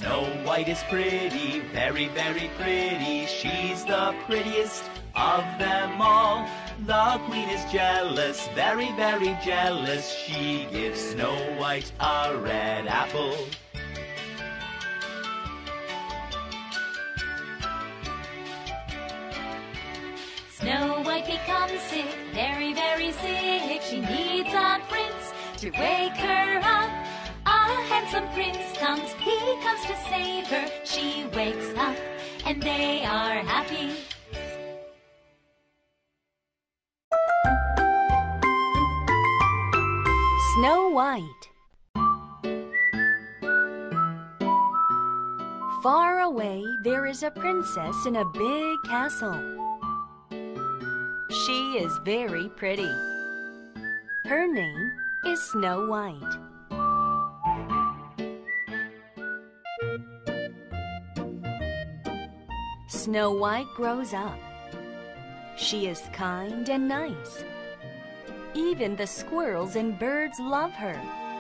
Snow White is pretty, very, very pretty. She's the prettiest of them all. The Queen is jealous, very, very jealous. She gives Snow White a red apple. Snow White becomes sick, very, very sick. She needs a prince to wake her up. A handsome prince comes, he comes to save her. She wakes up and they are happy. Snow White. Far away, there is a princess in a big castle. She is very pretty. Her name is Snow White. Snow White grows up. She is kind and nice. Even the squirrels and birds love her.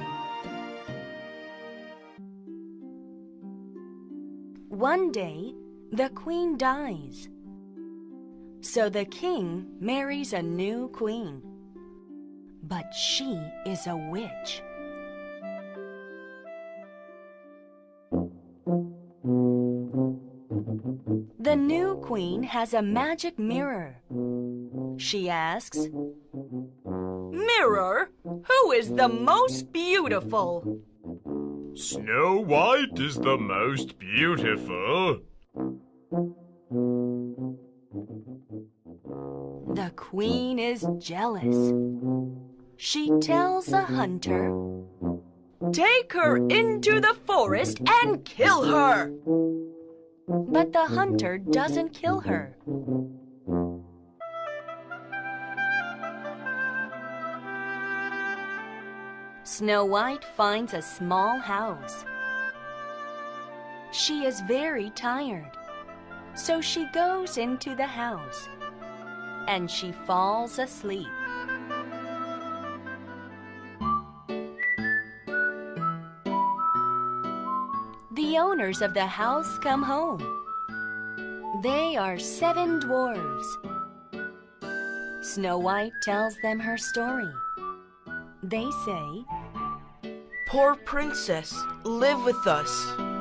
One day, the queen dies. So the king marries a new queen. But she is a witch. The new queen has a magic mirror. She asks, "Mirror, who is the most beautiful?" Snow White is the most beautiful. The queen is jealous. She tells a hunter, "Take her into the forest and kill her." But the hunter doesn't kill her. Snow White finds a small house. She is very tired, so she goes into the house and she falls asleep. The owners of the house come home. They are 7 dwarves. Snow White tells them her story. They say, "Poor princess, live with us."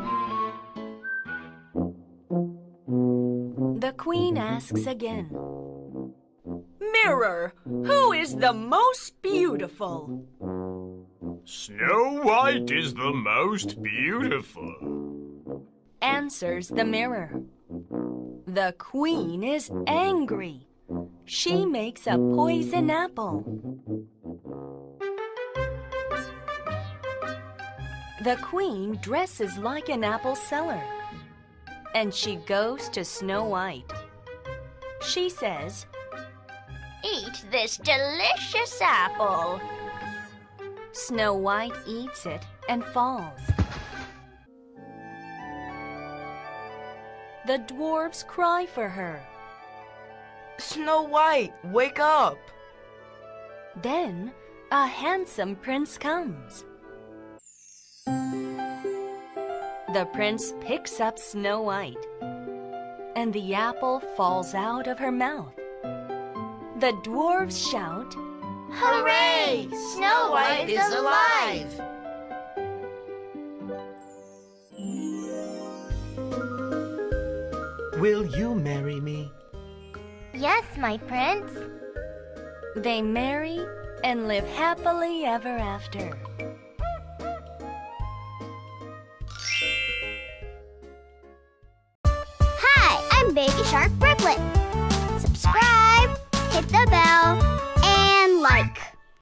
The queen asks again, "Mirror, who is the most beautiful?" Snow White is the most beautiful. Answers the mirror. The queen is angry. She makes a poison apple. The queen dresses like an apple seller, and she goes to Snow White. She says, Eat this delicious apple. Snow White eats it and falls. The dwarves cry for her. Snow White, wake up! Then a handsome prince comes. The prince picks up Snow White, and the apple falls out of her mouth. The dwarves shout, Hooray! Snow White is alive! Will you marry me? Yes, my prince. They marry and live happily ever after. Hi, I'm Baby Shark Brown.